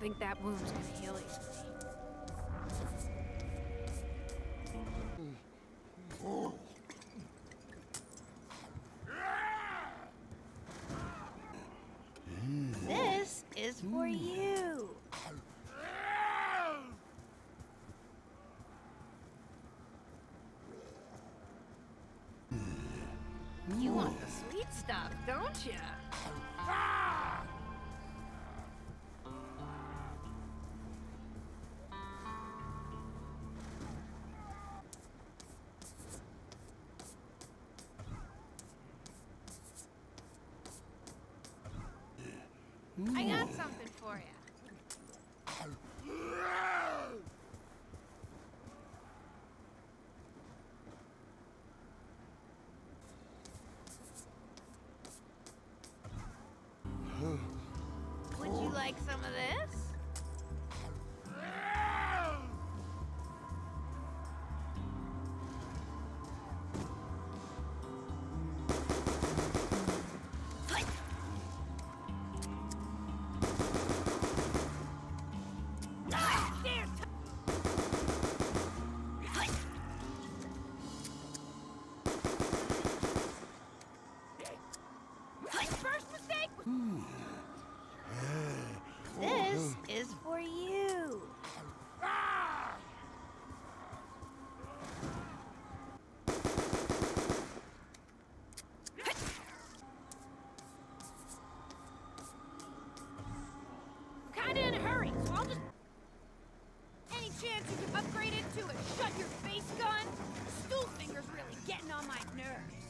think that wound's gonna heal easily. This is for you. You want the sweet stuff, don't you? I got something for you. Would you like some of this? First mistake! This is for you. Kinda in a hurry, so I'll just... Any chance you can upgrade it to a shut-your-face gun? Stool finger's really getting on my nerves.